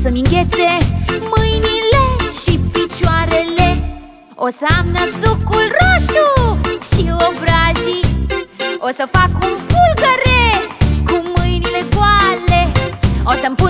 să-mi înghețe mâinile și picioarele. O să am năsucul roșu și obrajii. O să fac un pulgăre cu mâinile goale. O să-mi